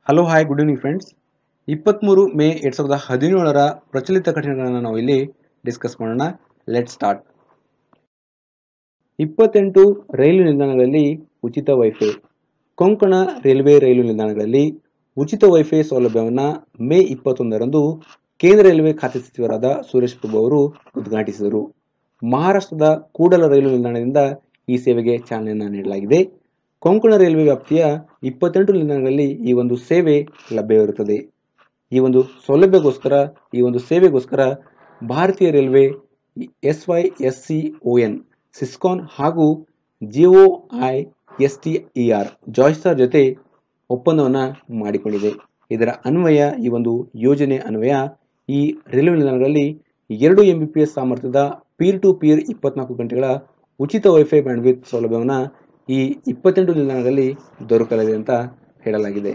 Hello hi good evening friends. 23 May 2017 ಪ್ರಚಲಿತ ಘಟನೆಗಳನ್ನು ನಾವು ಇಲ್ಲಿ ಡಿಸ್ಕಸ್ ಮಾಡೋಣ. Let start. 28 ರೈಲು ನಿಲ್ದಾಣಗಳಲ್ಲಿ ಉಚಿತ ವೈಫೈ. ಕೊಂಕಣ ರೈಲ್ವೆ ರೈಲು ನಿಲ್ದಾಣಗಳಲ್ಲಿ ಉಚಿತ ವೈಫೈ ಸೌಲಭ್ಯವನ್ನು ಮೇ 21ರಂದು ಕೇಂದ್ರ ರೈಲ್ವೆ ಖಾತೆ ಸಚಿವರಾದ ಸುರೇಶ್ ಪ್ರಭು ಅವರು ಉದ್ಘಾಟಿಸಿದರು. ಮಹಾರಾಷ್ಟ್ರದ ಕೂಡಲ ರೈಲು ನಿಲ್ದಾಣದಿಂದ ಈ ಸೇವೆಗೆ ಚಾಲನೆಯನ್ನು ನೀಡಲಾಗಿದೆ. ಕೊಂಕಣ ರೈಲ್ವೆ ವ್ಯಾಪ್ತಿಯ 28 ನಿಲ್ದಾಣಗಳಲ್ಲಿ ಈ ಒಂದು ಸೇವೆ ಲಭ್ಯವಿರುತ್ತದೆ. ಈ ಒಂದು ಸೇವೆಗೋಸ್ಕರ ಭಾರತೀಯ ರೈಲ್ವೆ SYSCON ಸಿಸ್ಕಾನ್ ಹಾಗೂ JOISTER ಜಾಯ್ಸ್ಟರ್ ಜೊತೆ ಒಪ್ಪಂದವನ್ನು ಮಾಡಿಕೊಂಡಿದೆ. ಇದರ ಅನ್ವಯ ಈ ಒಂದು ಯೋಜನೆ ಅನ್ವಯ ಈ ರೈಲ್ವೆ ನಿಲ್ದಾಣಗಳಲ್ಲಿ 2 Mbps ಸಾಮರ್ಥ್ಯದ ಪೀರ್ ಟು ಪೀರ್ 24 ಗಂಟೆಗಳ ಉಚಿತ ವೈಫೈ ಬ್ಯಾಂಡ್ವಿಡ್ತ್ ಸೌಲಭ್ಯವನ್ನು ಈ 28 ನಿಲ್ದಾಣಗಳಲ್ಲಿ ದೊರಕಲಿದೆ ಅಂತ ಹೇಳಲಾಗಿದೆ.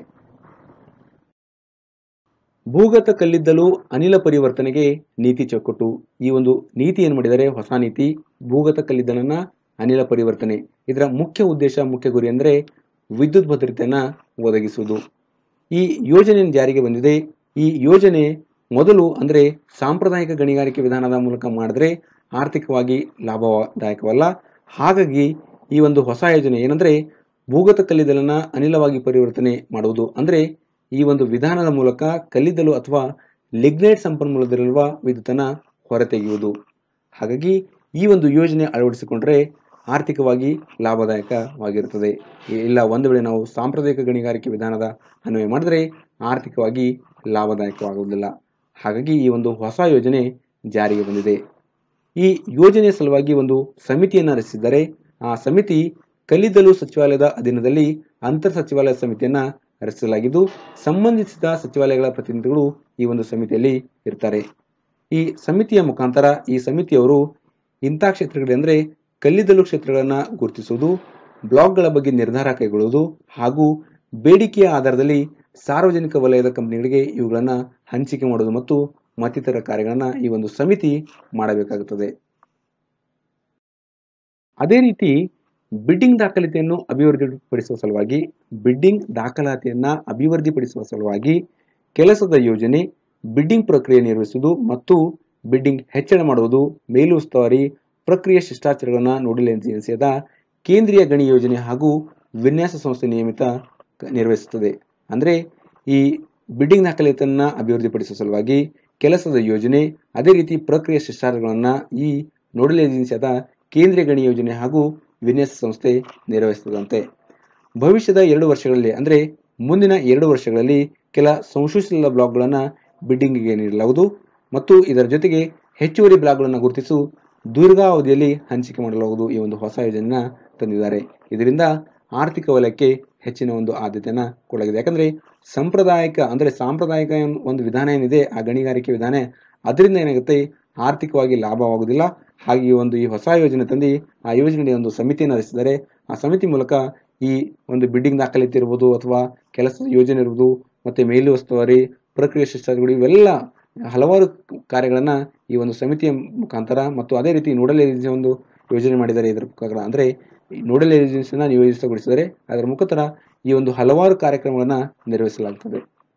ಭೂಗತ ಕಲ್ಲಿದ್ದಲು ಅನಿಲ ಪರಿವರ್ತನೆಗೆ ನೀತಿ ಚೌಕಟ್ಟು. ಈ ಒಂದು ನೀತಿ ಏನು ಮಾಡಿದರೆ, ಹೊಸ ನೀತಿ ಭೂಗತ ಕಲ್ಲಿದ್ದಲನ್ನ ಅನಿಲ ಪರಿವರ್ತನೆ. ಇದರ ಮುಖ್ಯ ಗುರಿ ಅಂದರೆ ವಿದ್ಯುತ್ ಭದ್ರತೆಯನ್ನು ಒದಗಿಸುವುದು. ಈ ಯೋಜನೆ ಜಾರಿಗೆ ಬಂದಿದೆ. ಈ ಯೋಜನೆ ಮೊದಲು ಅಂದರೆ ಸಾಂಪ್ರದಾಯಿಕ ಗಣಿಗಾರಿಕೆ ವಿಧಾನದ ಮೂಲಕ ಮಾಡಿದ್ರೆ ಆರ್ಥಿಕವಾಗಿ ಲಾಭದಾಯಕವಲ್ಲ. ಹಾಗಾಗಿ ಈ ಒಂದು ಹೊಸ ಯೋಜನೆ ಏನಂದ್ರೆ ಭೂಗತ ಕಲ್ಲಿದ್ದಲನ್ನ ಅನಿಲವಾಗಿ ಪರಿವರ್ತನೆ ಮಾಡುವುದು. ಅಂದ್ರೆ ಈ ಒಂದು ವಿಧಾನದ ಮೂಲಕ ಕಲ್ಲಿದ್ದಲು ಅಥವಾ ಲಿಗ್ನೈಟ್ ಸಂಪನ್ಮೂಲದಲ್ಲಿರುವ ವಿದ್ಯುತ್ತನ್ನು ಹೊರತೆಗೆಯುವುದು. ಹಾಗಾಗಿ ಈ ಒಂದು ಯೋಜನೆ ಅಳವಡಿಸಿಕೊಂಡ್ರೆ ಆರ್ಥಿಕವಾಗಿ ಲಾಭದಾಯಕವಾಗಿರುತ್ತದೆ. ಇಲ್ಲ ಒಂದು ವೇಳೆ ನಾವು ಸಾಂಪ್ರದಾಯಿಕ ಗಣಿಗಾರಿಕೆ ವಿಧಾನದ ಅನ್ವಯ ಮಾಡಿದ್ರೆ ಆರ್ಥಿಕವಾಗಿ ಲಾಭದಾಯಕವಾಗುವುದಿಲ್ಲ. ಹಾಗಾಗಿ ಈ ಒಂದು ಹೊಸ ಯೋಜನೆ ಜಾರಿಗೆ ಬಂದಿದೆ. ಈ ಯೋಜನೆಯ ಸಲುವಾಗಿ ಒಂದು ಸಮಿತಿಯನ್ನು ರಚಿಸಿದ್ದಾರೆ. ಆ ಸಮಿತಿ ಕಲ್ಲಿದ್ದಲು ಸಚಿವಾಲಯದ ಅಧೀನದಲ್ಲಿ ಅಂತರ್ ಸಚಿವಾಲಯ ಸಮಿತಿಯನ್ನ ರಚಿಸಲಾಗಿದ್ದು, ಸಂಬಂಧಿಸಿದ ಸಚಿವಾಲಯಗಳ ಪ್ರತಿನಿಧಿಗಳು ಈ ಒಂದು ಸಮಿತಿಯಲ್ಲಿ ಇರ್ತಾರೆ. ಈ ಸಮಿತಿಯ ಮುಖಾಂತರ ಈ ಸಮಿತಿಯವರು ಇಂಥ ಕ್ಷೇತ್ರಗಳು ಅಂದರೆ ಕಲ್ಲಿದ್ದಲು ಕ್ಷೇತ್ರಗಳನ್ನು ಗುರುತಿಸುವುದು, ಬ್ಲಾಕ್ಗಳ ಬಗ್ಗೆ ನಿರ್ಧಾರ ಕೈಗೊಳ್ಳುವುದು ಹಾಗೂ ಬೇಡಿಕೆಯ ಆಧಾರದಲ್ಲಿ ಸಾರ್ವಜನಿಕ ವಲಯದ ಕಂಪನಿಗಳಿಗೆ ಇವುಗಳನ್ನು ಹಂಚಿಕೆ ಮಾಡುವುದು ಮತ್ತು ಮತ್ತಿತರ ಕಾರ್ಯಗಳನ್ನು ಈ ಒಂದು ಸಮಿತಿ ಮಾಡಬೇಕಾಗುತ್ತದೆ. ಅದೇ ರೀತಿ ಬಿಡ್ಡಿಂಗ್ ದಾಖಲಾತಿಯನ್ನು ಅಭಿವೃದ್ಧಿಪಡಿಸುವ ಸಲುವಾಗಿ ಕೆಲಸದ ಯೋಜನೆ, ಬಿಡ್ಡಿಂಗ್ ಪ್ರಕ್ರಿಯೆ ನಿರ್ವಹಿಸುವುದು ಮತ್ತು ಬಿಡ್ಡಿಂಗ್ ಹೆಚ್ಚಳ ಮಾಡುವುದು, ಮೇಲುಸ್ತುವಾರಿ ಪ್ರಕ್ರಿಯೆ ಶಿಷ್ಟಾಚಾರಗಳನ್ನು ನೋಡಲ್ ಏಜೆನ್ಸಿಯಾದ ಕೇಂದ್ರೀಯ ಗಣಿ ಯೋಜನೆ ಹಾಗೂ ವಿನ್ಯಾಸ ಸಂಸ್ಥೆ ನಿಯಮಿತ ನಿರ್ವಹಿಸುತ್ತದೆ. ಅಂದರೆ ಈ ಬಿಡ್ಡಿಂಗ್ ದಾಖಲಾತಿಯನ್ನು ಅಭಿವೃದ್ಧಿಪಡಿಸುವ ಸಲುವಾಗಿ ಕೆಲಸದ ಯೋಜನೆ, ಅದೇ ರೀತಿ ಪ್ರಕ್ರಿಯೆ ಶಿಷ್ಟಾಚಾರಗಳನ್ನು ಈ ನೋಡಲ್ ಏಜೆನ್ಸಿಯಾದ ಕೇಂದ್ರೀಯ ಗಣಿ ಯೋಜನೆ ಹಾಗೂ ವಿನ್ಯಾಸ ಸಂಸ್ಥೆ ನಿರ್ವಹಿಸುತ್ತದಂತೆ. ಭವಿಷ್ಯದ 2 ವರ್ಷಗಳಲ್ಲಿ ಅಂದರೆ ಮುಂದಿನ 2 ವರ್ಷಗಳಲ್ಲಿ ಕೆಲ ಸಂಶೋಧಿಸಿದ ಬ್ಲಾಕ್ಗಳನ್ನು ಬಿಡ್ಡಿಂಗ್ಗೆ ನೀಡಲಾಗುವುದು ಮತ್ತು ಇದರ ಜೊತೆಗೆ ಹೆಚ್ಚುವರಿ ಬ್ಲಾಕ್ಗಳನ್ನು ಗುರುತಿಸಿ ದೀರ್ಘಾವಧಿಯಲ್ಲಿ ಹಂಚಿಕೆ ಮಾಡಲಾಗುವುದು. ಈ ಒಂದು ಹೊಸ ಯೋಜನೆಯನ್ನ ತಂದಿದ್ದಾರೆ. ಇದರಿಂದ ಆರ್ಥಿಕ ವಲಯಕ್ಕೆ ಹೆಚ್ಚಿನ ಒಂದು ಆದ್ಯತೆಯನ್ನು ಕೊಡಲಾಗಿದೆ. ಯಾಕಂದ್ರೆ ಸಾಂಪ್ರದಾಯಿಕ ಒಂದು ವಿಧಾನ ಏನಿದೆ, ಆ ಗಣಿಗಾರಿಕೆ ವಿಧಾನ, ಅದರಿಂದ ಏನಾಗುತ್ತೆ ಆರ್ಥಿಕವಾಗಿ ಲಾಭವಾಗುವುದಿಲ್ಲ. ಹಾಗೆ ಈ ಹೊಸ ಯೋಜನೆ ತಂದು ಆ ಯೋಜನೆಯ ಒಂದು ಸಮಿತಿಯನ್ನು ರಚಿಸಿದ್ದಾರೆ. ಆ ಸಮಿತಿ ಮೂಲಕ ಈ ಒಂದು ಬಿಡ್ಡಿಂಗ್ ದಾಖಲಾತಿ ಇರ್ಬೋದು ಅಥವಾ ಕೆಲಸದ ಯೋಜನೆ ಇರ್ಬೋದು ಮತ್ತೆ ಮೇಲು ಉಸ್ತುವಾರಿ ಪ್ರಕ್ರಿಯೆ ಶಿಷ್ಟಾಚಾರಗಳು ಇವೆಲ್ಲ ಹಲವಾರು ಕಾರ್ಯಗಳನ್ನ ಈ ಒಂದು ಸಮಿತಿಯ ಮುಖಾಂತರ ಮತ್ತು ಅದೇ ರೀತಿ ನೋಡಲ್ ಏಜೆನ್ಸಿ ಒಂದು ಯೋಜನೆ ಮಾಡಿದ್ದಾರೆ. ಇದರ ಮುಖಾಂತರ ಅಂದ್ರೆ ನೋಡಲ್ ಏಜೆನ್ಸಿನ ನಿಯೋಜಿತಗೊಳಿಸಿದರೆ ಅದರ ಮುಖಾಂತರ ಈ ಒಂದು ಹಲವಾರು ಕಾರ್ಯಕ್ರಮಗಳನ್ನ ನಿರ್ವಹಿಸಲಾಗುತ್ತದೆ.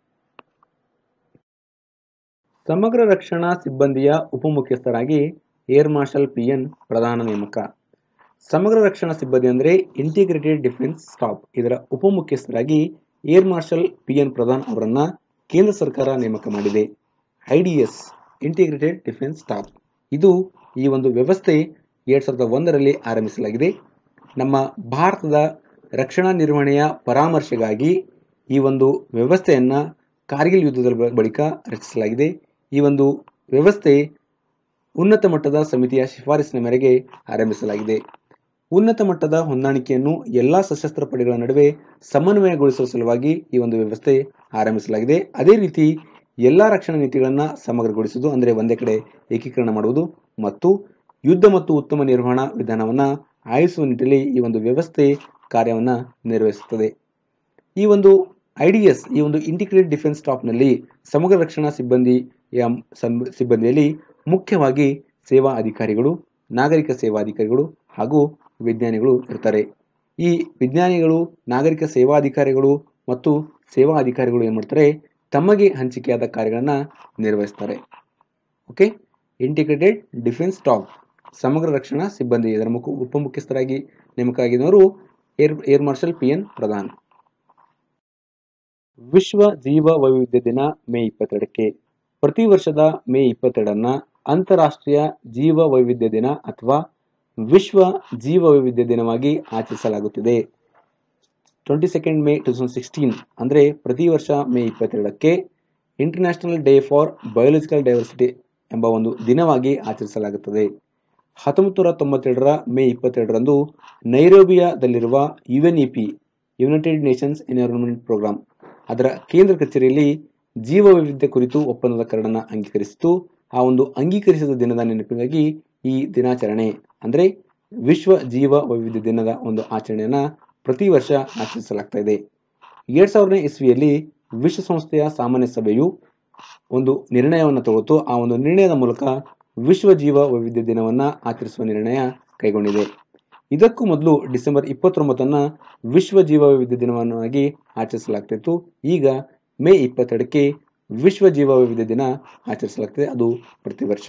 ಸಮಗ್ರ ರಕ್ಷಣಾ ಸಿಬ್ಬಂದಿಯ ಉಪಮುಖ್ಯಸ್ಥರಾಗಿ ಏರ್ ಮಾರ್ಷಲ್ PN ಪ್ರಧಾನ ನೇಮಕ. ಸಮಗ್ರ ರಕ್ಷಣಾ ಸಿಬ್ಬಂದಿ ಅಂದರೆ ಇಂಟಿಗ್ರೇಟೆಡ್ ಡಿಫೆನ್ಸ್ ಸ್ಟಾಫ್, ಇದರ ಉಪಮುಖ್ಯಸ್ಥರಾಗಿ ಏರ್ ಮಾರ್ಷಲ್ PN ಪ್ರಧಾನ್ ಅವರನ್ನ ಕೇಂದ್ರ ಸರ್ಕಾರ ನೇಮಕ ಮಾಡಿದೆ. IDS ಇಂಟಿಗ್ರೇಟೆಡ್ ಡಿಫೆನ್ಸ್ ಸ್ಟಾಫ್, ಇದು ಈ ಒಂದು ವ್ಯವಸ್ಥೆ 2001ರಲ್ಲಿ ಆರಂಭಿಸಲಾಗಿದೆ. ನಮ್ಮ ಭಾರತದ ರಕ್ಷಣಾ ನಿರ್ವಹಣೆಯ ಪರಾಮರ್ಶೆಗಾಗಿ ಈ ಒಂದು ವ್ಯವಸ್ಥೆಯನ್ನ ಕಾರ್ಗಿಲ್ ಯುದ್ಧದ ಬಳಿಕ ರಚಿಸಲಾಗಿದೆ. ಈ ಒಂದು ವ್ಯವಸ್ಥೆ ಉನ್ನತ ಮಟ್ಟದ ಸಮಿತಿಯ ಶಿಫಾರಸಿನ ಮೇರೆಗೆ ಆರಂಭಿಸಲಾಗಿದೆ. ಉನ್ನತ ಮಟ್ಟದ ಹೊಂದಾಣಿಕೆಯನ್ನು ಎಲ್ಲಾ ಸಶಸ್ತ್ರ ಪಡೆಗಳ ನಡುವೆ ಸಮನ್ವಯಗೊಳಿಸುವ ಸಲುವಾಗಿ ಈ ಒಂದು ವ್ಯವಸ್ಥೆ ಆರಂಭಿಸಲಾಗಿದೆ. ಅದೇ ರೀತಿ ಎಲ್ಲಾ ರಕ್ಷಣಾ ನೀತಿಗಳನ್ನು ಸಮಗ್ರಗೊಳಿಸುವುದು ಅಂದರೆ ಒಂದೇ ಕಡೆ ಏಕೀಕರಣ ಮಾಡುವುದು ಮತ್ತು ಯುದ್ಧ ಮತ್ತು ಉತ್ತಮ ನಿರ್ವಹಣಾ ವಿಧಾನವನ್ನು ಆಯಿಸುವ ನಿಟ್ಟಿನಲ್ಲಿ ಈ ಒಂದು ವ್ಯವಸ್ಥೆ ಕಾರ್ಯವನ್ನು ನಿರ್ವಹಿಸುತ್ತದೆ. ಈ ಒಂದು IDS ಈ ಒಂದು ಇಂಟಿಗ್ರೇಟೆಡ್ ಡಿಫೆನ್ಸ್ ಸ್ಟಾಫ್ನಲ್ಲಿ ಸಮಗ್ರ ರಕ್ಷಣಾ ಸಿಬ್ಬಂದಿಯಲ್ಲಿ ಮುಖ್ಯವಾಗಿ ಸೇವಾ ಅಧಿಕಾರಿಗಳು, ನಾಗರಿಕ ಸೇವಾ ಅಧಿಕಾರಿಗಳು ಹಾಗೂ ವಿಜ್ಞಾನಿಗಳು ಇರ್ತಾರೆ. ಈ ವಿಜ್ಞಾನಿಗಳು, ನಾಗರಿಕ ಸೇವಾ ಅಧಿಕಾರಿಗಳು ಮತ್ತು ಸೇವಾ ಅಧಿಕಾರಿಗಳು ಏನು ಮಾಡ್ತಾರೆ, ತಮಗೆ ಹಂಚಿಕೆಯಾದ ಕಾರ್ಯಗಳನ್ನು ನಿರ್ವಹಿಸ್ತಾರೆ. ಓಕೆ, ಇಂಟಿಗ್ರೇಟೆಡ್ ಡಿಫೆನ್ಸ್ ಸ್ಟಾಫ್, ಸಮಗ್ರ ರಕ್ಷಣಾ ಸಿಬ್ಬಂದಿ, ಇದರ ಉಪಮುಖ್ಯಸ್ಥರಾಗಿ ನೇಮಕ ಆಗಿದ್ದವರು ಏರ್ ಮಾರ್ಷಲ್ PN ಪ್ರಧಾನ್. ವಿಶ್ವ ಜೀವ ವೈವಿಧ್ಯ ದಿನ ಮೇ 22ಕ್ಕೆ. ಪ್ರತಿ ವರ್ಷದ ಮೇ 22ಅನ್ನ ಅಂತಾರಾಷ್ಟ್ರೀಯ ಜೀವ ವೈವಿಧ್ಯ ದಿನ ಅಥವಾ ವಿಶ್ವ ಜೀವ ವೈವಿಧ್ಯ ದಿನವಾಗಿ ಆಚರಿಸಲಾಗುತ್ತಿದೆ. 22 ಮೇ 2016 ಅಂದರೆ ಪ್ರತಿ ವರ್ಷ ಮೇ 22ಕ್ಕೆ international day for biological diversity ಎಂಬ ಒಂದು ದಿನವಾಗಿ ಆಚರಿಸಲಾಗುತ್ತದೆ. 1997ರ ಮೇ 22ರಂದು ನೈರೋಬಿಯಾದಲ್ಲಿರುವ UNEP United Nations Environment Programme ಅದರ ಕೇಂದ್ರ ಕಚೇರಿಯಲ್ಲಿ ಜೀವ ವೈವಿಧ್ಯ ಕುರಿತು ಒಪ್ಪಂದದ ಕರಡನ್ನು ಅಂಗೀಕರಿಸಿತು. ಆ ಒಂದು ಅಂಗೀಕರಿಸಿದ ದಿನದ ನೆನಪಿಗಾಗಿ ಈ ದಿನಾಚರಣೆ ಅಂದರೆ ವಿಶ್ವ ಜೀವ ವೈವಿಧ್ಯ ದಿನದ ಒಂದು ಆಚರಣೆಯನ್ನು ಪ್ರತಿ ವರ್ಷ ಆಚರಿಸಲಾಗ್ತಾ ಇದೆ. 2000ನೇ ಇಸ್ವಿಯಲ್ಲಿ ವಿಶ್ವಸಂಸ್ಥೆಯ ಸಾಮಾನ್ಯ ಸಭೆಯು ಒಂದು ನಿರ್ಣಯವನ್ನು ತಗೊಳ್ತು. ಆ ಒಂದು ನಿರ್ಣಯದ ಮೂಲಕ ವಿಶ್ವ ಜೀವ ವೈವಿಧ್ಯ ದಿನವನ್ನು ಆಚರಿಸುವ ನಿರ್ಣಯ ಕೈಗೊಂಡಿದೆ. ಇದಕ್ಕೂ ಮೊದಲು ಡಿಸೆಂಬರ್ 29ಅನ್ನ ವಿಶ್ವ ಜೀವ ವೈವಿಧ್ಯ ದಿನವನ್ನಾಗಿ ಆಚರಿಸಲಾಗ್ತಿತ್ತು. ಈಗ ಮೇ 22ಕ್ಕೆ ವಿಶ್ವ ಜೀವ ವೈವಿಧ್ಯ ದಿನ ಆಚರಿಸಲಾಗ್ತದೆ, ಅದು ಪ್ರತಿ ವರ್ಷ.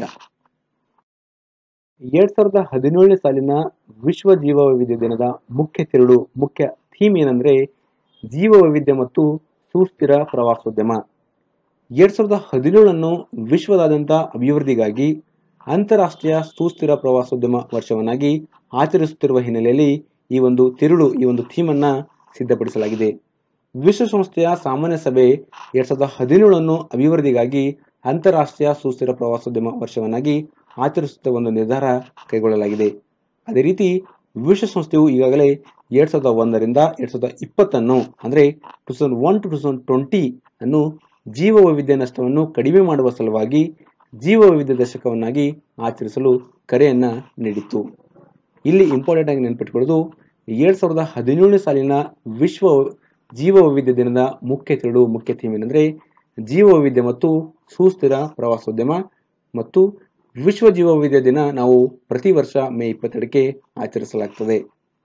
2017ನೇ ಸಾಲಿನ ವಿಶ್ವ ಜೀವ ವೈವಿಧ್ಯ ದಿನದ ಮುಖ್ಯ ಥೀಮ್ ಏನಂದ್ರೆ ಜೀವ ವೈವಿಧ್ಯ ಮತ್ತು ಸುಸ್ಥಿರ ಪ್ರವಾಸೋದ್ಯಮ. 2017ಅನ್ನು ವಿಶ್ವದಾದ್ಯಂತ ಅಭಿವೃದ್ಧಿಗಾಗಿ ಅಂತಾರಾಷ್ಟ್ರೀಯ ಸುಸ್ಥಿರ ಪ್ರವಾಸೋದ್ಯಮ ವರ್ಷವನ್ನಾಗಿ ಆಚರಿಸುತ್ತಿರುವ ಹಿನ್ನೆಲೆಯಲ್ಲಿ ಈ ಒಂದು ಥೀಮ್ ಅನ್ನ ಸಿದ್ಧಪಡಿಸಲಾಗಿದೆ. ವಿಶ್ವಸಂಸ್ಥೆಯ ಸಾಮಾನ್ಯ ಸಭೆ 2017ಅನ್ನು ಅಭಿವೃದ್ಧಿಗಾಗಿ ಅಂತಾರಾಷ್ಟ್ರೀಯ ಸುಸ್ಥಿರ ಪ್ರವಾಸೋದ್ಯಮ ವರ್ಷವನ್ನಾಗಿ ಆಚರಿಸುತ್ತಿರುವ ಒಂದು ನಿರ್ಧಾರ ಕೈಗೊಳ್ಳಲಾಗಿದೆ. ಅದೇ ರೀತಿ ವಿಶ್ವಸಂಸ್ಥೆಯು ಈಗಾಗಲೇ 2001ರಿಂದ 2020 ಅಂದರೆ 2001 to 2020 ಅನ್ನು ಜೀವ ವೈವಿಧ್ಯ ನಷ್ಟವನ್ನು ಕಡಿಮೆ ಮಾಡುವ ಸಲುವಾಗಿ ಜೀವ ವೈವಿಧ್ಯ ದಶಕವನ್ನಾಗಿ ಆಚರಿಸಲು ಕರೆಯನ್ನ ನೀಡಿತ್ತು. ಇಲ್ಲಿ ಇಂಪಾರ್ಟೆಂಟ್ ಆಗಿ ನೆನಪಿಟ್ಕೊಳ್ಳೋದು 2017ನೇ ಸಾಲಿನ ವಿಶ್ವ ಜೀವ ವೈವಿಧ್ಯ ದಿನದ ಮುಖ್ಯ ಥೀಮ್ ಏನಂದ್ರೆ ಜೀವ ವೈವಿಧ್ಯ ಮತ್ತು ಸುಸ್ಥಿರ ಪ್ರವಾಸೋದ್ಯಮ. ಮತ್ತು ವಿಶ್ವ ಜೀವ ವೈವಿಧ್ಯ ದಿನ ನಾವು ಪ್ರತಿ ವರ್ಷ ಮೇ 22ಕ್ಕೆ ಆಚರಿಸಲಾಗುತ್ತದೆ.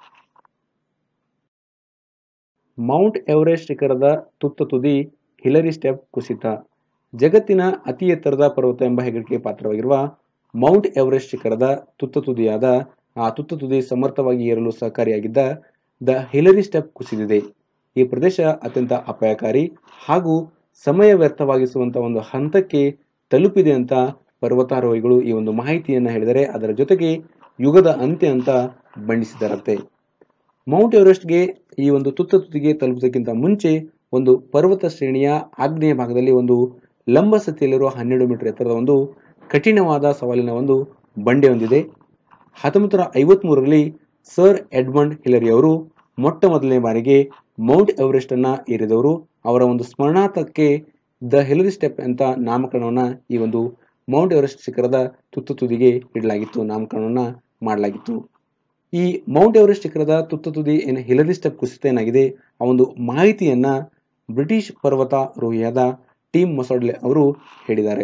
ಮೌಂಟ್ ಎವರೆಸ್ಟ್ ಶಿಖರದ ತುತ್ತ ತುದಿ ಹಿಲರಿ ಸ್ಟೆಪ್ ಕುಸಿತ. ಜಗತ್ತಿನ ಅತಿ ಎತ್ತರದ ಪರ್ವತ ಎಂಬ ಹೆಗ್ಗಳಿಕೆಗೆ ಪಾತ್ರವಾಗಿರುವ ಮೌಂಟ್ ಎವರೆಸ್ಟ್ ಶಿಖರದ ತುತ್ತ ತುದಿ ಸಮರ್ಥವಾಗಿ ಏರಲು ಸಹಕಾರಿಯಾಗಿದ್ದ ದ ಹಿಲರಿ ಸ್ಟೆಪ್ ಕುಸಿದಿದೆ. ಈ ಪ್ರದೇಶ ಅತ್ಯಂತ ಅಪಾಯಕಾರಿ ಹಾಗೂ ಸಮಯ ವ್ಯರ್ಥವಾಗಿಸುವಂತ ಒಂದು ಹಂತಕ್ಕೆ ತಲುಪಿದೆ ಅಂತ ಪರ್ವತಾರೋಹಿಗಳು ಈ ಒಂದು ಮಾಹಿತಿಯನ್ನ ಹೇಳಿದರೆ, ಅದರ ಜೊತೆಗೆ ಯುಗದ ಅಂತ್ಯ ಅಂತ ಬಣ್ಣಿಸಿದರಂತೆ. ಮೌಂಟ್ ಎವರೆಸ್ಟ್ಗೆ ಈ ಒಂದು ತುತ್ತ ತುದಿಗೆ ತಲುಪುವುದಕ್ಕಿಂತ ಮುಂಚೆ ಒಂದು ಪರ್ವತ ಶ್ರೇಣಿಯ ಆಗ್ನೇಯ ಭಾಗದಲ್ಲಿ ಒಂದು ಲಂಬ ಸ್ಥಿತಿಯಲ್ಲಿರುವ 12 ಮೀಟರ್ ಎತ್ತರದ ಒಂದು ಕಠಿಣವಾದ ಸವಾಲಿನ ಒಂದು ಬಂಡೆ ಹೊಂದಿದೆ. 1953ರಲ್ಲಿ ಸರ್ ಎಡ್ಮಂಡ್ ಹಿಲರಿ ಅವರು ಮೊಟ್ಟ ಮೊದಲನೇ ಬಾರಿಗೆ ಮೌಂಟ್ ಎವರೆಸ್ಟ್ ಅನ್ನ ಏರಿದವರು. ಅವರ ಒಂದು ಸ್ಮರಣಾರ್ಥಕ್ಕೆ ದ ಹಿಲರಿ ಸ್ಟೆಪ್ ಅಂತ ನಾಮಕರಣವನ್ನ ಈ ಒಂದು ಮೌಂಟ್ ಎವರೆಸ್ಟ್ ಶಿಖರದ ತುತ್ತ ತುದಿಗೆ ಇಡಲಾಗಿತ್ತು, ನಾಮಕರಣವನ್ನ ಮಾಡಲಾಗಿತ್ತು. ಈ ಮೌಂಟ್ ಎವರೆಸ್ಟ್ ಶಿಖರದ ತುತ್ತ ತುದಿ ಏನು ಹಿಲರಿ ಸ್ಟೆಪ್ ಕುಸಿತ ಏನಾಗಿದೆ ಆ ಒಂದು ಮಾಹಿತಿಯನ್ನ ಬ್ರಿಟಿಷ್ ಪರ್ವತಾರೋಹಿಯಾದ ಟಿಮ್ ಮೊಸಡ್ಲೆ ಅವರು ಹೇಳಿದ್ದಾರೆ.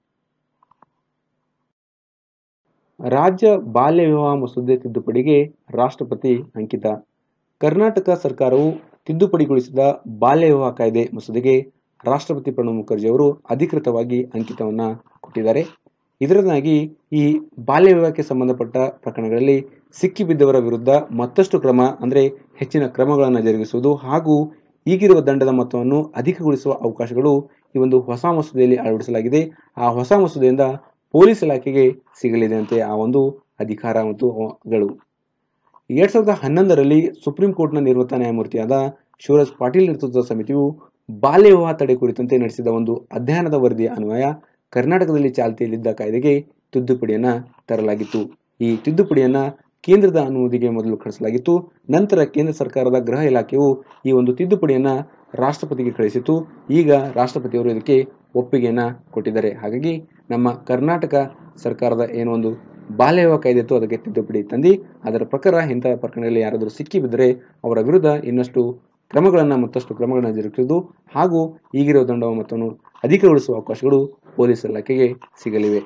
ರಾಜ್ಯ ಬಾಲ್ಯ ವಿವಾಹ ಮಸೂದೆ ತಿದ್ದುಪಡಿಗೆ ರಾಷ್ಟ್ರಪತಿ ಅಂಕಿತ. ಕರ್ನಾಟಕ ಸರ್ಕಾರವು ತಿದ್ದುಪಡಿಗೊಳಿಸಿದ ಬಾಲ್ಯ ವಿವಾಹ ಕಾಯ್ದೆ ಮಸೂದೆಗೆ ರಾಷ್ಟ್ರಪತಿ ಪ್ರಣಬ್ ಮುಖರ್ಜಿ ಅವರು ಅಧಿಕೃತವಾಗಿ ಅಂಕಿತವನ್ನ ಕೊಟ್ಟಿದ್ದಾರೆ. ಇದರಿಂದಾಗಿ ಈ ಬಾಲ್ಯ ವಿವಾಹಕ್ಕೆ ಸಂಬಂಧಪಟ್ಟ ಪ್ರಕರಣಗಳಲ್ಲಿ ಸಿಕ್ಕಿಬಿದ್ದವರ ವಿರುದ್ಧ ಮತ್ತಷ್ಟು ಕ್ರಮ ಅಂದರೆ ಹೆಚ್ಚಿನ ಕ್ರಮಗಳನ್ನು ಜರುಗಿಸುವುದು ಹಾಗೂ ಈಗಿರುವ ದಂಡದ ಮೊತ್ತವನ್ನು ಅಧಿಕಗೊಳಿಸುವ ಅವಕಾಶಗಳು ಈ ಒಂದು ಹೊಸ ಮಸೂದೆಯಲ್ಲಿ ಅಳವಡಿಸಲಾಗಿದೆ. ಆ ಹೊಸ ಮಸೂದೆಯಿಂದ ಪೊಲೀಸ್ ಇಲಾಖೆಗೆ ಸಿಗಲಿದೆ ಅಂತೆ ಆ ಒಂದು ಅಧಿಕಾರ ಮತ್ತು ಗಳು. 2011ರಲ್ಲಿ ಸುಪ್ರೀಂ ಕೋರ್ಟ್ನ ನಿವೃತ್ತ ನ್ಯಾಯಮೂರ್ತಿಯಾದ ಶಿವರಾಜ್ ಪಾಟೀಲ್ ನೇತೃತ್ವದ ಸಮಿತಿಯು ಬಾಲ್ಯ ವಿವಾಹ ತಡೆ ಕುರಿತಂತೆ ನಡೆಸಿದ ಒಂದು ಅಧ್ಯಯನದ ವರದಿಯ ಅನ್ವಯ ಕರ್ನಾಟಕದಲ್ಲಿ ಚಾಲ್ತಿಯಲ್ಲಿದ್ದ ಕಾಯ್ದೆಗೆ ತಿದ್ದುಪಡಿಯನ್ನ ತರಲಾಗಿತ್ತು. ಈ ತಿದ್ದುಪಡಿಯನ್ನ ಕೇಂದ್ರದ ಅನುಮೋದಿಗೆ ಮೊದಲು ಕಳಿಸಲಾಗಿತ್ತು. ನಂತರ ಕೇಂದ್ರ ಸರ್ಕಾರದ ಗೃಹ ಇಲಾಖೆಯು ಈ ಒಂದು ತಿದ್ದುಪಡಿಯನ್ನ ರಾಷ್ಟ್ರಪತಿಗೆ ಕಳಿಸಿತು. ಈಗ ರಾಷ್ಟ್ರಪತಿಯವರು ಇದಕ್ಕೆ ಒಪ್ಪಿಗೆಯನ್ನ ಕೊಟ್ಟಿದ್ದಾರೆ. ಹಾಗಾಗಿ ನಮ್ಮ ಕರ್ನಾಟಕ ಸರ್ಕಾರದ ಏನೋ ಒಂದು ಬಾಲ್ಯ ವಿವಾಹ ಕಾಯ್ದೆ ಇತ್ತು ಅದಕ್ಕೆ ತಿದ್ದುಪಡಿ ತಂದು ಅದರ ಪ್ರಕಾರ ಇಂತಹ ಪ್ರಕರಣಗಳಲ್ಲಿ ಯಾರಾದರೂ ಸಿಕ್ಕಿಬಿದ್ದರೆ ಅವರ ವಿರುದ್ಧ ಮತ್ತಷ್ಟು ಕ್ರಮಗಳನ್ನು ಜರುಗಿಸುವುದು ಹಾಗೂ ಈಗಿರುವ ದಂಡ ಮೊತ್ತವನ್ನು ಅಧಿಕಗೊಳಿಸುವ ಅವಕಾಶಗಳು ಪೊಲೀಸ್ ಇಲಾಖೆಗೆ ಸಿಗಲಿವೆ.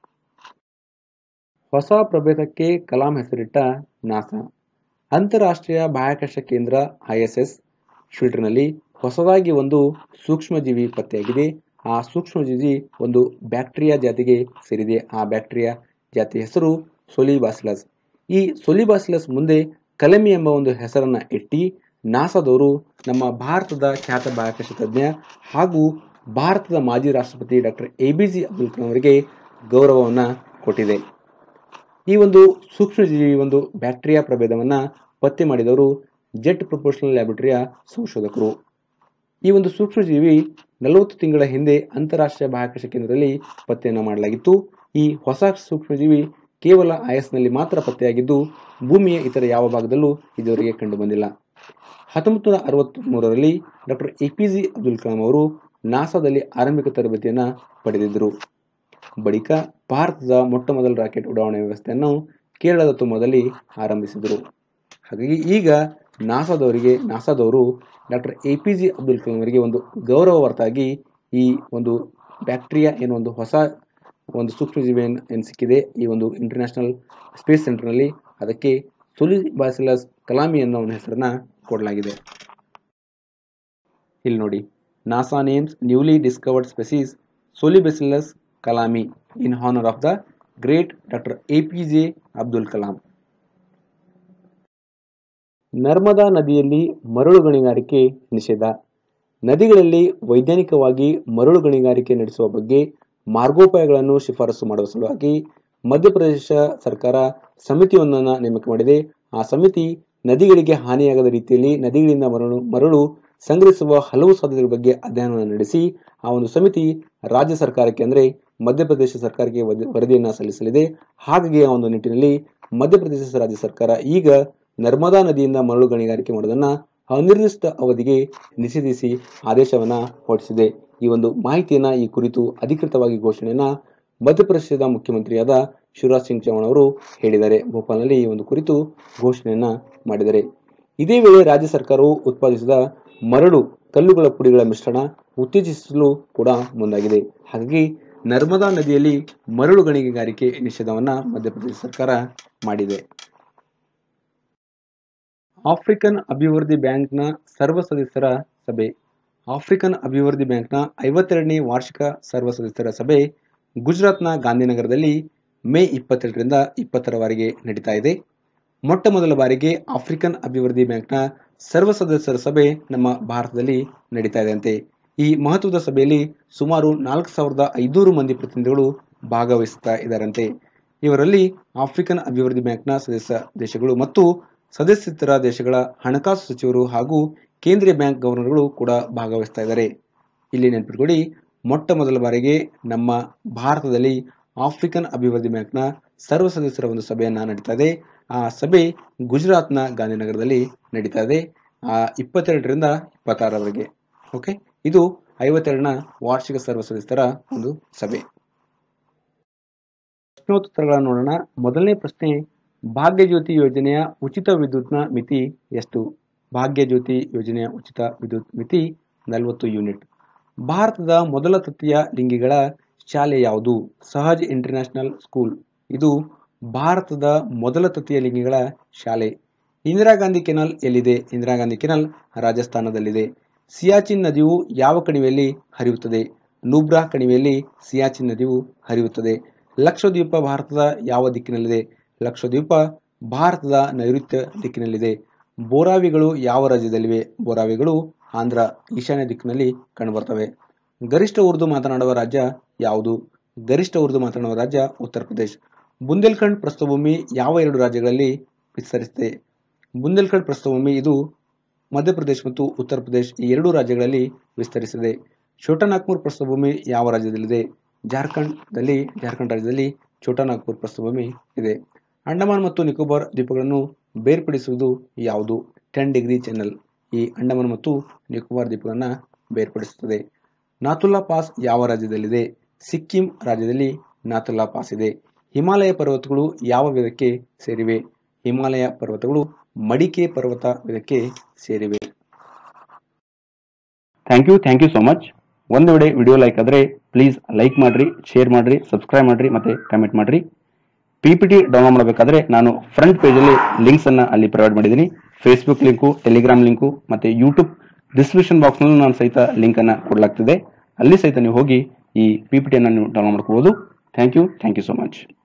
ಹೊಸ ಪ್ರಭೇದಕ್ಕೆ ಕಲಾಂ ಹೆಸರಿಟ್ಟ ನಾಸಾ. ಅಂತಾರಾಷ್ಟ್ರೀಯ ಬಾಹ್ಯಾಕಾಶ ಕೇಂದ್ರ ISS ಫಿಲ್ಟರ್ನಲ್ಲಿ ಹೊಸದಾಗಿ ಒಂದು ಸೂಕ್ಷ್ಮಜೀವಿ ಪತ್ತೆಯಾಗಿದೆ. ಆ ಸೂಕ್ಷ್ಮಜೀವಿ ಒಂದು ಬ್ಯಾಕ್ಟೀರಿಯಾ ಜಾತಿಗೆ ಸೇರಿದೆ. ಆ ಬ್ಯಾಕ್ಟೀರಿಯಾ ಜಾತಿ ಹೆಸರು ಸೊಲಿಬಾಸಿಲಸ್. ಈ ಸೊಲಿಬಾಸಿಲಸ್ ಮುಂದೆ ಕಲಮಿ ಎಂಬ ಒಂದು ಹೆಸರನ್ನ ಇಟ್ಟು ನಾಸಾದವರು ನಮ್ಮ ಭಾರತದ ಖ್ಯಾತ ಬಾಹ್ಯಾಕಾಶ ತಜ್ಞ ಹಾಗೂ ಭಾರತದ ಮಾಜಿ ರಾಷ್ಟ್ರಪತಿ ಡಾಕ್ಟರ್ APJ ಅಬ್ದುಲ್ ಕಲಾಂ ಅವರಿಗೆ ಗೌರವವನ್ನು ಕೊಟ್ಟಿದೆ. ಈ ಒಂದು ಸೂಕ್ಷ್ಮಜೀವಿ ಒಂದು ಬ್ಯಾಕ್ಟೀರಿಯಾ ಪ್ರಭೇದವನ್ನ ಪತ್ತೆ ಮಾಡಿದವರು ಜೆಟ್ ಪ್ರೊಪೋರ್ಷನಲ್ ಲ್ಯಾಬೊರೇಟರಿಯ ಸಂಶೋಧಕರು. ಈ ಒಂದು ಸೂಕ್ಷ್ಮಜೀವಿ 40 ತಿಂಗಳ ಹಿಂದೆ ಅಂತಾರಾಷ್ಟ್ರೀಯ ಬಾಹ್ಯಾಕಾಶ ಕೇಂದ್ರದಲ್ಲಿ ಪತ್ತೆಯನ್ನು ಮಾಡಲಾಗಿತ್ತು. ಈ ಹೊಸ ಸೂಕ್ಷ್ಮಜೀವಿ ಕೇವಲ ISನಲ್ಲಿ ಮಾತ್ರ ಪತ್ತೆಯಾಗಿದ್ದು ಭೂಮಿಯ ಇತರ ಯಾವ ಭಾಗದಲ್ಲೂ ಇದುವರೆಗೆ ಕಂಡು ಬಂದಿಲ್ಲ. 1963ರಲ್ಲಿ ಡಾಕ್ಟರ್ APJ ಅಬ್ದುಲ್ ಕಲಾಂ ಅವರು ನಾಸಾದಲ್ಲಿ ಆರಂಭಿಕ ತರಬೇತಿಯನ್ನು ಪಡೆದಿದ್ದರು. ಬಳಿಕ ಭಾರತದ ಮೊಟ್ಟಮೊದಲ ರಾಕೆಟ್ ಉಡಾವಣೆ ವ್ಯವಸ್ಥೆಯನ್ನು ಕೇರಳದ ತುಮದಲ್ಲಿ ಆರಂಭಿಸಿದರು. ಹಾಗಾಗಿ ಈಗ ನಾಸಾದವರು ಡಾಕ್ಟರ್ APJ ಅಬ್ದುಲ್ ಕಲಾಂ ಅವರಿಗೆ ಒಂದು ಗೌರವಾರ್ಥವಾಗಿ ಈ ಒಂದು ಬ್ಯಾಕ್ಟೀರಿಯಾ ಏನೋ ಒಂದು ಹೊಸ ಒಂದು ಸೂಕ್ಷ್ಮಜೀವಿ ಏನು ಸಿಕ್ಕಿದೆ ಈ ಒಂದು ಇಂಟರ್ನ್ಯಾಷನಲ್ ಸ್ಪೇಸ್ ಸೆಂಟರ್ನಲ್ಲಿ, ಅದಕ್ಕೆ ಸೊಲಿಬಾಸಿಲಸ್ ಕಲಾಮಿ ಅನ್ನೋ ಒಂದು ಹೆಸರನ್ನ ಕೊಡಲಾಗಿದೆ. ಇಲ್ಲಿ ನೋಡಿ, NASA names newly discovered species Solibacillus kalamii in honour of the great doctor APJ Abdul Kalam. Narmada ನದಿಯಲ್ಲಿ ಮರಳು ಗಣಿಗಾರಿಕೆ ನಿಷೇಧ. ನದಿಗಳಲ್ಲಿ ವೈಜ್ಞಾನಿಕವಾಗಿ ಮರಳು ಗಣಿಗಾರಿಕೆ ನಡೆಸುವ ಬಗ್ಗೆ ಮಾರ್ಗೋಪಾಯಗಳನ್ನು ಶಿಫಾರಸು ಮಾಡುವ ಸಲುವಾಗಿ ಮಧ್ಯಪ್ರದೇಶ ಸರ್ಕಾರ ಸಮಿತಿಯೊಂದನ್ನು ನೇಮಕ ಮಾಡಿದೆ. ಆ ಸಮಿತಿ ನದಿಗಳಿಗೆ ಹಾನಿಯಾಗದ ರೀತಿಯಲ್ಲಿ ನದಿಗಳಿಂದ ಮರಳು ಸಂಗ್ರಹಿಸುವ ಹಲವು ಸಾಧ್ಯತೆಗಳ ಬಗ್ಗೆ ಅಧ್ಯಯನವನ್ನು ನಡೆಸಿ ಆ ಒಂದು ಸಮಿತಿ ರಾಜ್ಯ ಸರ್ಕಾರಕ್ಕೆ ಅಂದರೆ ಮಧ್ಯಪ್ರದೇಶ ಸರ್ಕಾರಕ್ಕೆ ವರದಿಯನ್ನು ಸಲ್ಲಿಸಲಿದೆ. ಹಾಗಾಗಿ ಆ ಒಂದು ನಿಟ್ಟಿನಲ್ಲಿ ಮಧ್ಯಪ್ರದೇಶ ರಾಜ್ಯ ಸರ್ಕಾರ ಈಗ ನರ್ಮದಾ ನದಿಯಿಂದ ಮರಳು ಗಣಿಗಾರಿಕೆ ಮಾಡುವುದನ್ನು ಅನಿರ್ದಿಷ್ಟ ಅವಧಿಗೆ ನಿಷೇಧಿಸಿ ಆದೇಶವನ್ನು ಹೊರಡಿಸಿದೆ. ಈ ಒಂದು ಮಾಹಿತಿಯನ್ನ ಈ ಕುರಿತು ಅಧಿಕೃತವಾಗಿ ಘೋಷಣೆಯನ್ನ ಮಧ್ಯಪ್ರದೇಶದ ಮುಖ್ಯಮಂತ್ರಿಯಾದ ಶಿವರಾಜ್ ಸಿಂಗ್ ಚೌಹಾಣ್ ಅವರು ಹೇಳಿದ್ದಾರೆ. ಭೋಪಾಲ್ನಲ್ಲಿ ಈ ಒಂದು ಕುರಿತು ಘೋಷಣೆಯನ್ನ ಮಾಡಿದ್ದಾರೆ. ಇದೇ ವೇಳೆ ರಾಜ್ಯ ಸರ್ಕಾರವು ಉತ್ಪಾದಿಸಿದ ಮರಳು ಕಲ್ಲುಗಳ ಪುಡಿಗಳ ಮಿಶ್ರಣ ಉತ್ತೇಜಿಸಲು ಕೂಡ ಮುಂದಾಗಿದೆ. ಹಾಗಾಗಿ ನರ್ಮದಾ ನದಿಯಲ್ಲಿ ಮರಳು ಗಣಿಗಾರಿಕೆ ನಿಷೇಧವನ್ನ ಮಧ್ಯಪ್ರದೇಶ ಸರ್ಕಾರ ಮಾಡಿದೆ. ಆಫ್ರಿಕನ್ ಅಭಿವೃದ್ಧಿ ಬ್ಯಾಂಕ್ನ ಸರ್ವ ಸದಸ್ಯರ ಸಭೆ. ಆಫ್ರಿಕನ್ ಅಭಿವೃದ್ಧಿ ಬ್ಯಾಂಕ್ನ 52ನೇ ವಾರ್ಷಿಕ ಸರ್ವ ಸದಸ್ಯರ ಸಭೆ ಗುಜರಾತ್ನ ಗಾಂಧಿನಗರದಲ್ಲಿ ಮೇ 22ರಿಂದ 20ರವರೆಗೆ ನಡೀತಾ ಇದೆ. ಮೊಟ್ಟ ಮೊದಲ ಬಾರಿಗೆ ಆಫ್ರಿಕನ್ ಅಭಿವೃದ್ಧಿ ಬ್ಯಾಂಕ್ನ ಸರ್ವ ಸದಸ್ಯರ ಸಭೆ ನಮ್ಮ ಭಾರತದಲ್ಲಿ ನಡೀತಾ ಇದೆ ಅಂತೆ. ಈ ಮಹತ್ವದ ಸಭೆಯಲ್ಲಿ ಸುಮಾರು 4500 ಮಂದಿ ಪ್ರತಿನಿಧಿಗಳು ಭಾಗವಹಿಸುತ್ತಾ ಇದ್ದಾರಂತೆ. ಇವರಲ್ಲಿ ಆಫ್ರಿಕನ್ ಅಭಿವೃದ್ಧಿ ಬ್ಯಾಂಕ್ನ ಸದಸ್ಯ ದೇಶಗಳು ಮತ್ತು ಸದಸ್ಯೇತರ ದೇಶಗಳ ಹಣಕಾಸು ಸಚಿವರು ಹಾಗೂ ಕೇಂದ್ರೀಯ ಬ್ಯಾಂಕ್ ಗವರ್ನರ್ಗಳು ಕೂಡ ಭಾಗವಹಿಸ್ತಾ ಇದ್ದಾರೆ. ಇಲ್ಲಿ ನೆನಪಿಟ್ಕೊಳ್ಳಿ, ಮೊಟ್ಟ ಮೊದಲ ಬಾರಿಗೆ ನಮ್ಮ ಭಾರತದಲ್ಲಿ ಆಫ್ರಿಕನ್ ಅಭಿವೃದ್ಧಿ ಬ್ಯಾಂಕ್ನ ಸರ್ವ ಸದಸ್ಯರ ಒಂದು ಸಭೆಯನ್ನ ನಡೀತಾ ಇದೆ. ಆ ಸಭೆ ಗುಜರಾತ್ನ ಗಾಂಧಿನಗರದಲ್ಲಿ ನಡೀತಾ ಇದೆ 22ರಿಂದ 26ರವರೆಗೆ. ಓಕೆ, ಇದು 52ನ ವಾರ್ಷಿಕ ಸರ್ವ ಸದಸ್ಯರ ಒಂದು ಸಭೆ. ಪ್ರಶ್ನೋತ್ತರಗಳನ್ನು ನೋಡೋಣ. ಮೊದಲನೇ ಪ್ರಶ್ನೆ, ಭಾಗ್ಯಜ್ಯೋತಿ ಯೋಜನೆಯ ಉಚಿತ ವಿದ್ಯುತ್ನ ಮಿತಿ ಎಷ್ಟು? ಭಾಗ್ಯಜ್ಯೋತಿ ಯೋಜನೆಯ ಉಚಿತ ವಿದ್ಯುತ್ ಮಿತಿ 40 ಯೂನಿಟ್. ಭಾರತದ ಮೊದಲ ತೃತೀಯ ಲಿಂಗಿಗಳ ಶಾಲೆ ಯಾವುದು? Sahaj international school. ಇದು ಭಾರತದ ಮೊದಲ ತೃತೀಯ ಲಿಂಗಿಗಳ ಶಾಲೆ. ಇಂದಿರಾ ಗಾಂಧಿ ಕೆನಾಲ್ ಎಲ್ಲಿದೆ? ಇಂದಿರಾ ಗಾಂಧಿ ಕೆನಾಲ್ ರಾಜಸ್ಥಾನದಲ್ಲಿದೆ. ಸಿಯಾಚಿನ್ ನದಿಯು ಯಾವ ಕಣಿವೆಯಲ್ಲಿ ಹರಿಯುತ್ತದೆ? ನೂಬ್ರಾ ಕಣಿವೆಯಲ್ಲಿ ಸಿಯಾಚಿನ್ ನದಿಯು ಹರಿಯುತ್ತದೆ. ಲಕ್ಷದ್ವೀಪ ಭಾರತದ ಯಾವ ದಿಕ್ಕಿನಲ್ಲಿದೆ? ಲಕ್ಷದ್ವೀಪ ಭಾರತದ ನೈಋತ್ಯ ದಿಕ್ಕಿನಲ್ಲಿದೆ. ಬೋರಾವಿಗಳು ಯಾವ ರಾಜ್ಯದಲ್ಲಿವೆ? ಬೋರಾವಿಗಳು ಆಂಧ್ರ ಈಶಾನ್ಯ ದಿಕ್ಕಿನಲ್ಲಿ ಕಂಡುಬರ್ತವೆ. ಗರಿಷ್ಠ ಉರ್ದು ಮಾತನಾಡುವ ರಾಜ್ಯ ಯಾವುದು? ಗರಿಷ್ಠ ಉರ್ದು ಮಾತನಾಡುವ ರಾಜ್ಯ ಉತ್ತರ ಪ್ರದೇಶ್. ಬುಂದೇಲ್ಖಂಡ್ ಪ್ರಸ್ಥಭೂಮಿ ಯಾವ 2 ರಾಜ್ಯಗಳಲ್ಲಿ ವಿಸ್ತರಿಸಿದೆ? ಬುಂದೇಲ್ಖಂಡ್ ಪ್ರಸ್ಥಭೂಮಿ ಇದು ಮಧ್ಯಪ್ರದೇಶ್ ಮತ್ತು ಉತ್ತರ ಪ್ರದೇಶ್ ಈ 2 ರಾಜ್ಯಗಳಲ್ಲಿ ವಿಸ್ತರಿಸಿದೆ. ಛೋಟಾ ನಾಗ್ಪುರ್ ಪ್ರಸ್ಥಭೂಮಿ ಯಾವ ರಾಜ್ಯದಲ್ಲಿದೆ? ಜಾರ್ಖಂಡ್ ರಾಜ್ಯದಲ್ಲಿ ಛೋಟಾ ನಾಗ್ಪುರ್ ಪ್ರಸ್ಥಭೂಮಿ ಇದೆ. ಅಂಡಮಾನ್ ಮತ್ತು ನಿಕೋಬಾರ್ ದ್ವೀಪಗಳನ್ನು ಬೇರ್ಪಡಿಸುವುದು ಯಾವುದು? 10 ಡಿಗ್ರಿ ಚಾನೆಲ್ ಈ ಅಂಡಮಾನ್ ಮತ್ತು ನಿಕೋಬಾರ್ ದ್ವೀಪಗಳನ್ನು ಬೇರ್ಪಡಿಸುತ್ತದೆ. ನಾಥುಲಾ ಪಾಸ್ ಯಾವ ರಾಜ್ಯದಲ್ಲಿದೆ? ಸಿಕ್ಕಿಂ ರಾಜ್ಯದಲ್ಲಿ ನಾಥುಲಾ ಪಾಸ್ ಇದೆ. ಹಿಮಾಲಯ ಪರ್ವತಗಳು ಯಾವ ವಿಧಕ್ಕೆ ಸೇರಿವೆ? ಹಿಮಾಲಯ ಪರ್ವತಗಳು ಮಡಿಕೆ ಪರ್ವತ ವಿಧಕ್ಕೆ ಸೇರಿವೆ. Thank you so much. ಒಂದು ವೇಳೆ ವಿಡಿಯೋ ಲೈಕ್ ಆದರೆ ಪ್ಲೀಸ್ ಲೈಕ್ ಮಾಡ್ರಿ, ಶೇರ್ ಮಾಡ್ರಿ, ಸಬ್ಸ್ಕ್ರೈಬ್ ಮಾಡ್ರಿ ಮತ್ತೆ ಕಮೆಂಟ್ ಮಾಡ್ರಿ. PPT ಡೌನ್ಲೋಡ್ ಮಾಡಬೇಕಾದ್ರೆ ನಾನು ಫ್ರಂಟ್ ಪೇಜಲ್ಲಿ ಲಿಂಕ್ಸ್ ಅನ್ನ ಅಲ್ಲಿ ಪ್ರೊವೈಡ್ ಮಾಡಿದ್ದೀನಿ. ಫೇಸ್ಬುಕ್ ಲಿಂಕು, ಟೆಲಿಗ್ರಾಮ್ ಲಿಂಕು ಮತ್ತೆ ಯೂಟ್ಯೂಬ್ ಡಿಸ್ಕ್ರಿಪ್ಷನ್ ಬಾಕ್ಸ್ನಲ್ಲೂ ನಾನು ಸಹಿತ ಲಿಂಕನ್ನು ಕೊಡಲಾಗ್ತಿದೆ. ಅಲ್ಲಿ ಸಹಿತ ನೀವು ಹೋಗಿ ಈ PPT ಅನ್ನು ನೀವು ಡೌನ್ಲೋಡ್ ಮಾಡ್ಕೋಬಹುದು. Thank you so much.